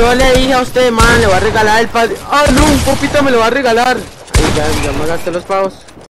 Yo le dije a usted, man, le voy a regalar el padre. Ah, no, un popito me lo va a regalar. Y ya me gasté los pavos.